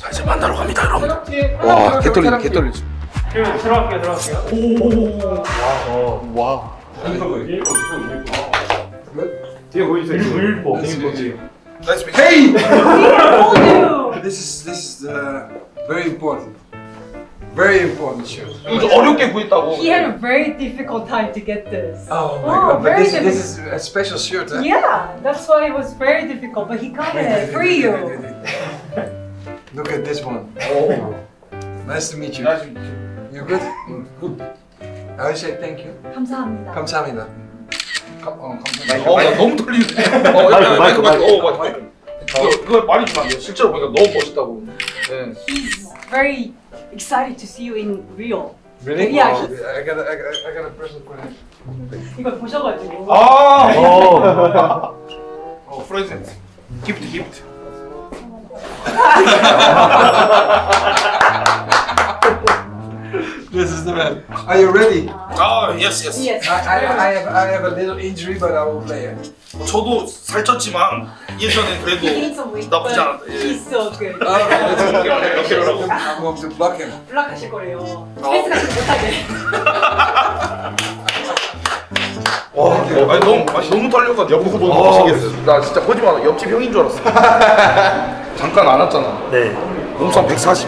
자, 이제 만나러 갑니다, 여러분. 와, 개떨리지. 들어갈게요. 와. 뒤에 보이세요? Let's be. Hey! This is very important. Very important show. 이거 어렵게 구했다고. He had a very difficult time to get this. Oh my Oh, god! But very this is a special shirt, huh? Yeah, that's why it was very difficult, but he got it for you. Look at this one. 오. Nice to meet you. 나 지금 You good? Good. I will say thank you. 감사합니다. 감사합니다. 감사합니다. 야, 너무 떨리네. 마이크. 그거 많이 주면 안 돼요. 실제로 보니까 너무 멋있다고. 네. He's very excited to see you in real. Really? Yeah. Oh, I got a present for him. 이걸 보셔가지고. 프레젠트. 기프트. This is the man. Are you ready? Yes. Yes. I have a little injury, but I will play it. 저도 살쪘지만 예전에 He 그래도 gained some weight, 나쁘지 but 않았다. 예. he's so good. Okay, let's go. 이렇게라고. I'm going to block him. 블락하실 거래요. 헬스가 못하게. 와, 아니 너무 떨려가지고 옆에서 보시겠어요. 나 진짜 거짓말 옆집 형인 줄 알았어. 잠깐 안 왔잖아. 네. 몸싸움 140.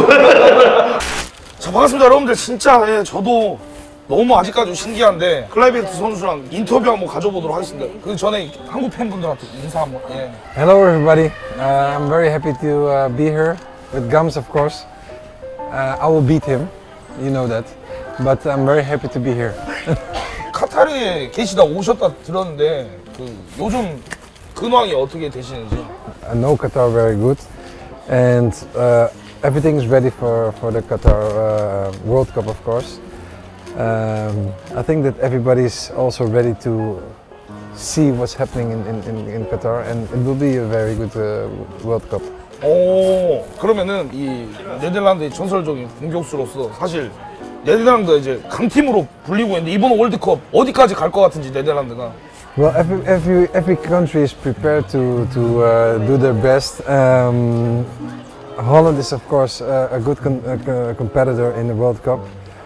자, 반갑습니다 여러분들. 진짜 저도 너무 아직까지 신기한데 클라이베트 선수랑 인터뷰 한번 가져보도록 하겠습니다. 그 전에 한국 팬분들한테 인사 한번. 예. Hello everybody, I'm very happy to be here with Gums of course. I will beat him, you know that, but I'm very happy to be here. 카타르에 계시다 오셨다 들었는데 그 요즘 근황이 어떻게 되시는지. I know Qatar very good and everything is ready for the Qatar World Cup of course. I think that everybody's also ready to see what's happening in Qatar and it will be a very good World Cup. 오, 그러면은 이 네덜란드의 전설적인 공격수로서 사실 네덜란드 이제 강팀으로 불리고 있는데 이번 월드컵 어디까지 갈 것 같은지 네덜란드가. Well, every country is prepared to do their best. Holland is of course a good competitor in the World Cup.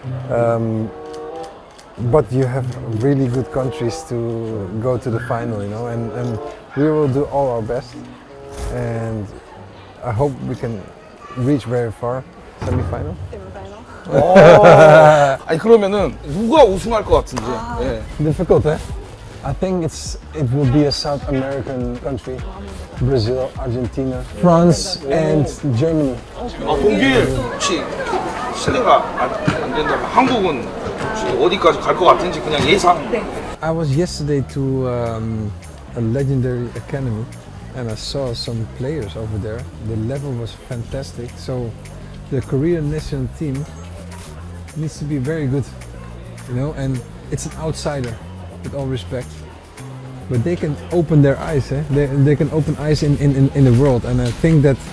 But you have really good countries to go to the final, you know, and we will do all our best. And I hope we can reach very far. Semi-final. 아니 그러면은 누가 우승할 것 같은지. 예. Difficult, eh? I think it will be a South American country. Brazil, Argentina, France, and Germany. 독일 혹시 실례가 안 된다면 한국은 혹시 어디까지 갈 것 같은지 그냥 예상. I was yesterday to a legendary academy and I saw some players over there. The level was fantastic. So the Korean national team needs to be very good, you know, and it's an outsider, with all respect. But they can open their eyes, eh? They can open eyes in the world, and I think that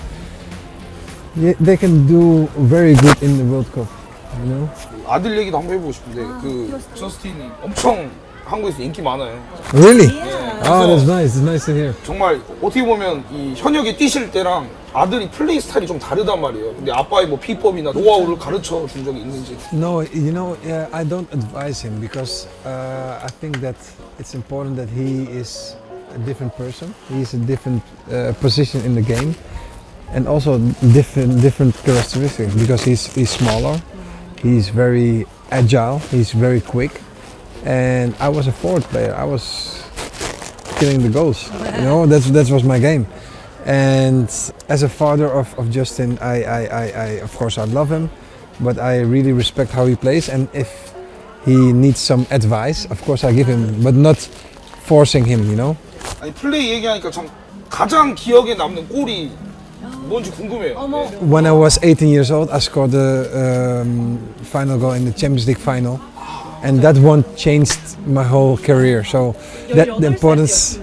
they can do very good in the World Cup, you know. 아들 얘기도 한번 해보고 싶은데 그 저스틴이 엄청 한국에서 인기 많아요. Really? Oh, that's nice. It's nice to hear. 정말 어떻게 보면 이 현역에 뛰실 때랑 아들이 플레이 스타일이 좀 다르단 말이에요. 근데 아빠의 뭐 비법이나 노하우를 가르쳐 준 적이 있는지. No, you know, I don't advise him because I think that it's important that he is a different person. He's a different position in the game, and also different characteristics because he's smaller, he's very agile, he's very quick, and I was a forward player. I was killing the goals. You know, that was my game. And as a father of Justin, I of course I love him, but I really respect how he plays. And if he needs some advice, of course I give him, but not forcing him, you know. 아니 플레이 얘기하니까 참 가장 기억에 남는 골이 뭔지 궁금해요. When I was 18 years old, I scored the final goal in the Champions League final, and that one changed my whole career. So the importance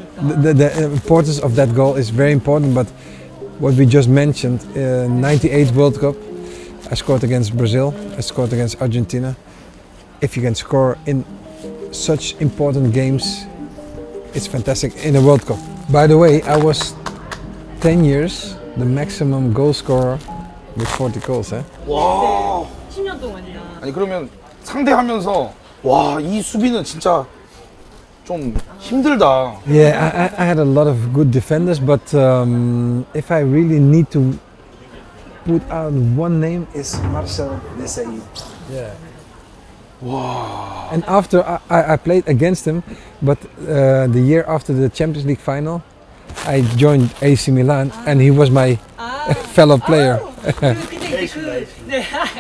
of that goal is very important. But what we just mentioned, '98 World Cup, I scored against Brazil, I scored against Argentina. If you can score in such important games, it's fantastic in a World Cup. By the way, I was 10 years the maximum goal scorer with 40 goals, eh? 와. 10년 동안이나. 아니 그러면 상대하면서 와 이 수비는 진짜 좀 힘들다. Yeah, I had a lot of good defenders, but if I really need to put out one name, is Marcel Desailly. Yeah. Wow. And after I played against him, but the year after the Champions League final, I joined AC Milan, and he was my fellow player. 근데 이제 네.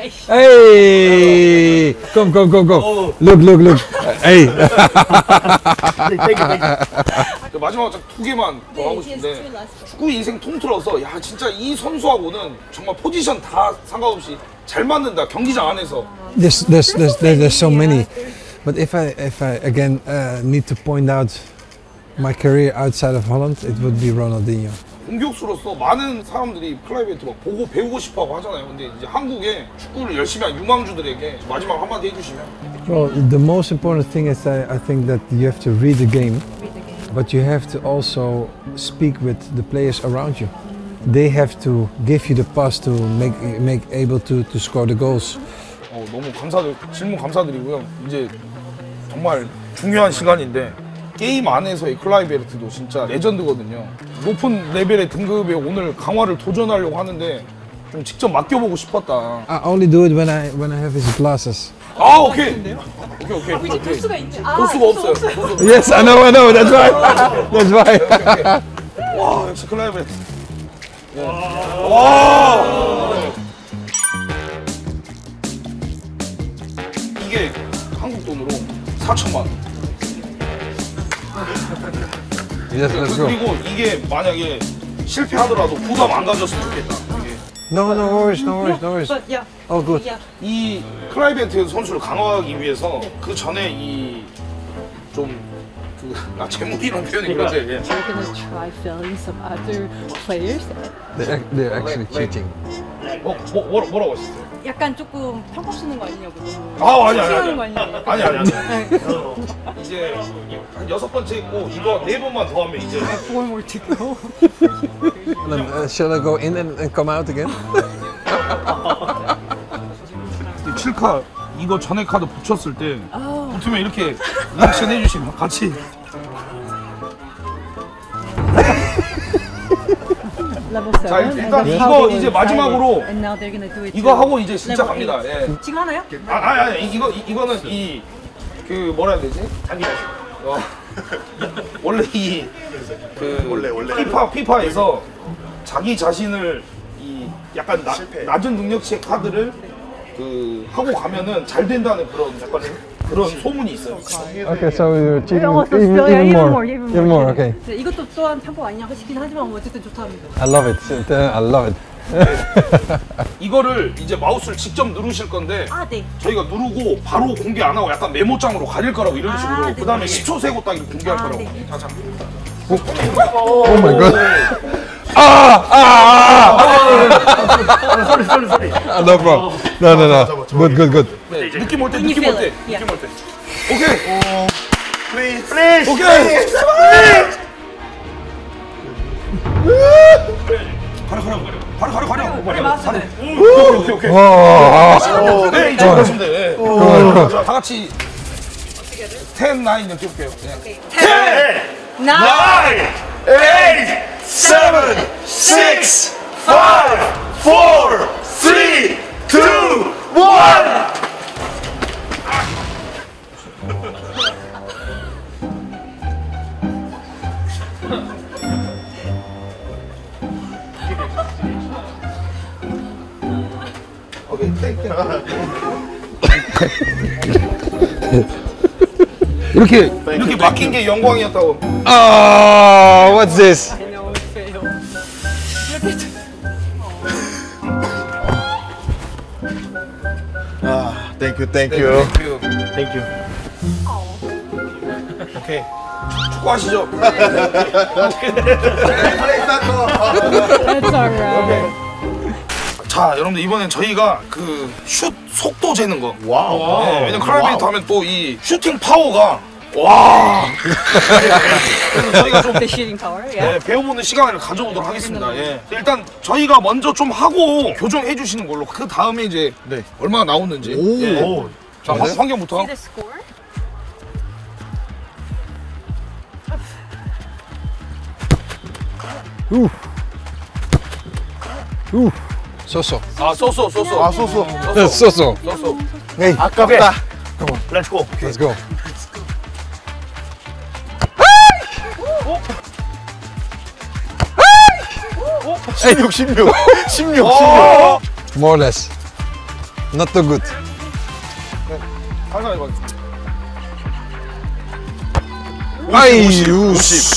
Hey, come. Look. Hey. 마지막 두 개만 더 하고 싶은데 축구 인생 통틀어서 야 진짜 이 선수하고는 정말 포지션 다 상관없이 잘 맞는다 경기장 안에서. There's so many, but if I again need to point out my career outside of Holland, it would be Ronaldinho. 공격수로서 많은 사람들이 클라이베트 막 보고 배우고 싶어하고 하잖아요. 근데 이제 한국의 축구를 열심히 한 유망주들에게 마지막 한마디 해주시면. Well, the most important thing is I think that you have to read the game, but you have to also speak with the players around you. They have to give you the pass to make able to score the goals. 너무 질문 감사드리고요. 이제 정말 중요한 시간인데 게임 안에서의 클라이베르트도 진짜 레전드거든요. 높은 레벨의 등급에 오늘 강화를 도전하려고 하는데 좀 직접 맡겨보고 싶었다. I only do it when I have his glasses. 아 오케이. 오케이. 볼 수가 있네. 볼 수가 없어요. Yes, I know. That's why. That's why. 와 역시 클라이베르트. 와. 이게 한국 돈으로 4천만 원. Yes, let's go. 그리고 이게 만약에 실패하더라도 부담 안 가졌으면 좋겠다. 이게. No worries. But yeah. All good. Yeah. 이 클라이베트 선수를 강화하기 위해서 그 전에 이 좀 재물이라는 표현이 그런데 예. You're gonna try filling some other players. They're actually cheating. 뭐라고 하셨어요? 약간 조금 편법 쓰는 거 아니냐고. 아 아니 치팅하는 거 아니냐고. 아니 이제 한 6번째 있고 이거 4번만 더 하면 이제 4 more to go. Shall I go in and come out again? 7카 이거 전에 카드 붙였을 때 붙으면 이렇게 리액션 해주시면 같이 Level 7. 자 일단 이거 이제 마지막으로 And now they're gonna do it. 이거 to 하고 이제 진짜 level 갑니다. 8. 예. 지금 하나요? 아니 이거는 이 그 뭐라 해야 되지? 원래 피파에서 자기 자신을 이 약간 낮은 능력치의 카드를 그 하고 가면은 잘 된다는 그런 약간 그런 소문이 있어요. Okay, so you're cheating Also even still, yeah, more. even more. Okay. 네, 이것도 또한 편법 아니냐고 하시긴 하지만 뭐 어쨌든 좋답니다. I love it. I love it. 이거를 이제 마우스를 직접 누르실 건데 아 네. 저희가 누르고 바로 공개 안 하고 약간 메모장으로 가릴 거라고 이런 식으로 네. 그 다음에 10초 세고 딱 이렇게 공개할 거라고. 네. 자. Oh my god. sorry. No problem. No. Good. 네, 느낌 올 때. When you feel it. Yeah. 오케이. Please. 오케이. 가려. 오케이. Oh. 네, 이제 그러시면 돼. 네. 다 같이 10, 9 이렇게 해볼게요. 네. 10, 9, 8, 7, 6, 5, 4, 3, 2, 1. 오케이. 이렇게 맡긴 게 영광이었다고. Oh, what's this? I know it failed. Thank you. Thank you. 오케이. 축구하시죠. That's alright. 자, 여러분들 이번엔 저희가 그 슛 속도 재는 거. 와우. 네, 왜냐면 클라이베이트 하면 또 이 슈팅 파워가 와. 그래서 저희가 좀 The shooting power, yeah. 배워보는 시간을 가져보도록 하겠습니다. 예. 일단 저희가 먼저 좀 하고 교정해 주시는 걸로. 그 다음에 이제 얼마나 나오는지. 예. 자, 환경부터. See the score? 쏘쏘. 아, 쏘쏘. 쏘쏘. 에이, 아깝다. Let's go. Let's go. 오! 16. More or less. Not too good. 가자, 이거. 아이유.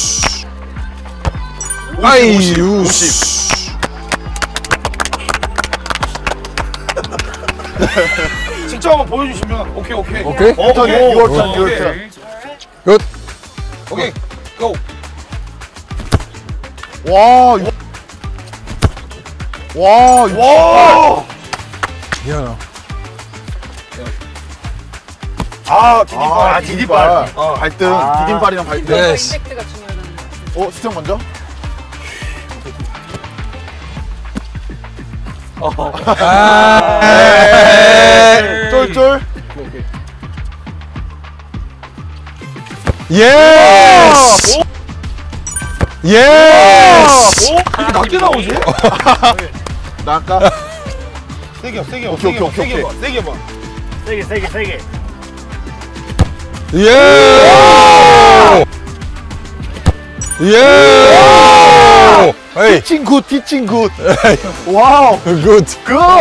아이유. 직접 한번 보여주시면 오케이. 오케이? Your turn. Good. 오케이. 고. 와, 이거. 와! Yeah. 아, 디딤발. 디딤발. 발등. 디딤발이랑 발등. Yes. 임팩트가 중요하다는 수정 먼저. 쫄쫄. Yes. Yes. 이렇게 낮게 나오지? 나 아까 세게 봐. 오케이. 세게. Yeah. Yeah. Hey. 티칭 굿. 와우. Good.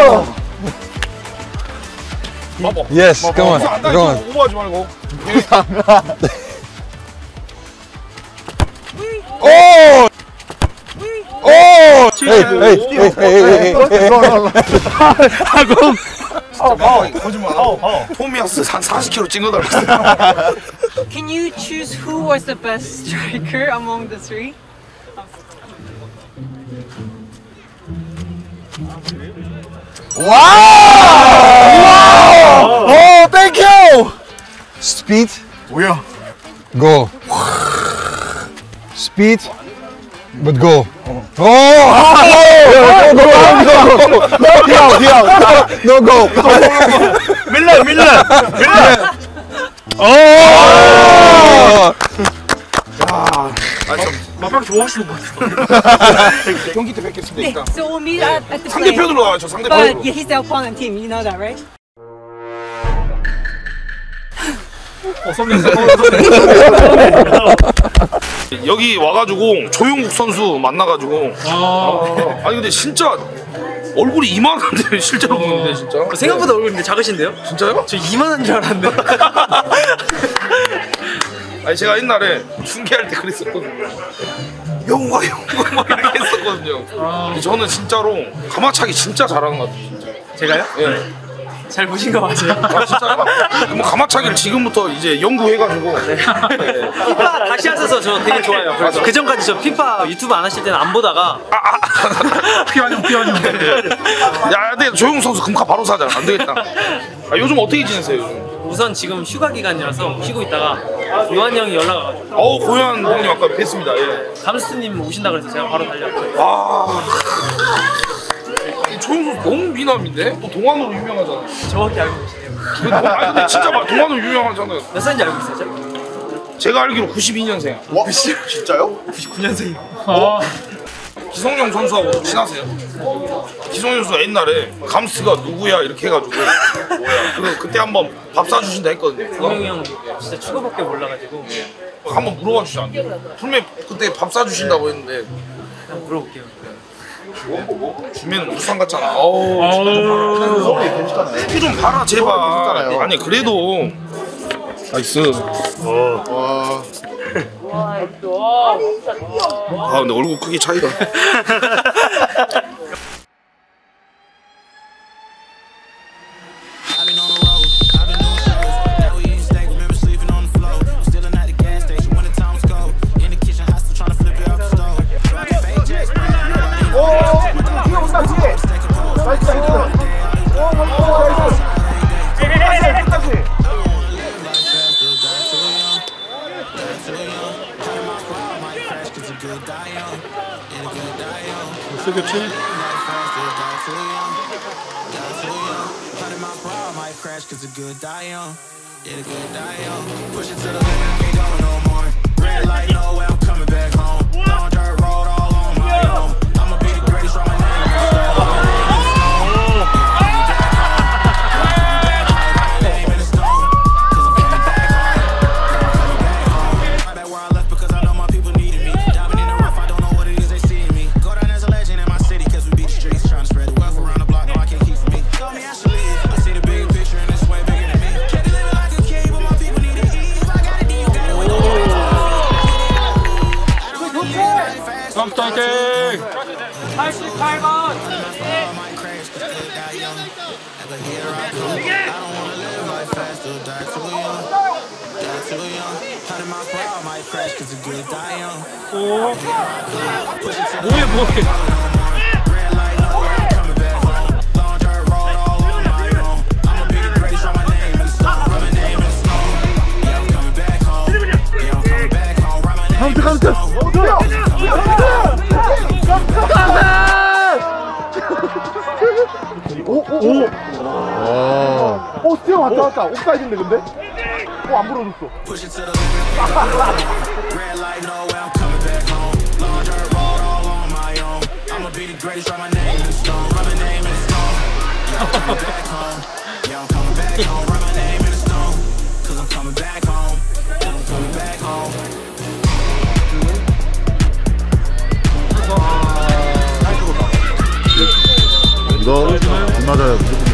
봐봐. Yes. Come on. 안 Come on. 다니고 오버하지 말고. Oh. Oh. Hey. 거짓말. 토미아스 한 40kg 찍어달랐어. Can you choose who was the best striker among the three? 오, 땡큐. Speed. 뭐야? Go. Speed. But go. Oh. No go. 밀란. Oh. 막상 좋아하시는 것 같아요. 경기 때 뵙겠습니다. 일단. So we'll meet at the play. 상대편으로 가죠. 상대편으로. But he's the opponent team, you know that, right? 여기 와가지고 조용국 선수 만나가지고 아니 근데 진짜 얼굴이 이만한데 실제로 보는데 진짜 생각보다 얼굴이 근데 작으신데요? 진짜요? 저 이만한 줄 알았는데. 아니 제가 옛날에 중계할 때 그랬었거든요. 영웅아 막 이렇게 했었거든요. 근데 저는 진짜로 가마차기 진짜 잘하는 것 같아요. 진짜. 제가요? 예. 잘 보신 거 맞아요? 아 진짜요? 뭐 가마차기를 지금부터 이제 연구해가지고 피파 다시 하셔서 저 되게 좋아요. 그래서 그 전까지 저 피파 유튜브 안 하실 때는 안 보다가 피아뇨. 야, 근데 조용 선수 금카 바로 사자. 안 되겠다. 아, 요즘 어떻게 지내세요? 요즘? 우선 지금 휴가 기간이라서 쉬고 있다가 요한 형이 연락 와가지고 고현 형님 아까 뵀습니다. 예. 감스트님 오신다 그래서 제가 바로 달려왔어요. 아, 이 조용 선수 너무 미남인데? 또 동안으로 유명하잖아. 정확히 알고 계시네요. 아니 근데 진짜 막 동안으로 유명하잖아요. 몇 살인지 알고 있어요? 제가 알기로 92년생. 와, 진짜요? 99년생이요. 기성용 선수하고 친하세요? 기성용 선수가 옛날에 감스가 누구야 이렇게 해가지고 뭐야 그때 한번 밥 사주신다 했거든요. 동영이 형 진짜 축구밖에 몰라가지고 한번 물어봐 주시면 안 돼요? 풀메 그때 밥 사주신다고 했는데 그냥 물어볼게요. 주면 우상 같잖아. 어우 축구 좀 봐라 제발. 아니 그래도 나이스. 아 근데 얼굴 크기 차이가. still die too young. Die too young. 100 miles per hour might crash, cause a good die young. Yeah, a good die young. Push it to the limit, I can't go no more. Red light, no way, I'm coming back home. Long dirt road, all on my own. I'ma be the greatest, write my name in the stone. My name in the stone. Cause I'm coming back home. Coming back home. Right back where I left because I know my people needed me. Diving in the rough, I don't know what it is they see in me. Go down as a legend in my city, cause we beat the streets. Trying to spread the wealth around the block, no, I can't keep from me. Told me I should leave. I see the bigger picture and it's way bigger than me. Can't be living like a king, but my people need to eat. If I got it, then you got it. We don't get it. I don't wanna live life fast. Stop talking! 88번. But here I go. I don't wanna live life fast, still die too young. Die too young. 100 miles per hour might crash, cause a good die young. Push it to the 뭐해? red light, no way, I'm coming back home. Long dirt road, all on my own. I'ma be the greatest, write my name in the stone. Write my name in the stone. Yeah, I'm coming back home. Yeah, I'm coming back home. Write my name in the stone. 스티어 왔다. 옵사이드인데 근데? 안 불어줬어. Push it to the limit. Red light, no way, I'm coming back home. Long dirt road, all on my own. I'ma be the greatest, write my name in the stone. Write my name in the stone. Yeah, I'm coming back home. Yeah, I'm coming back home. Write my name in the stone. Cause I'm coming back home. Cause I'm coming back home. 이거 안 맞아요.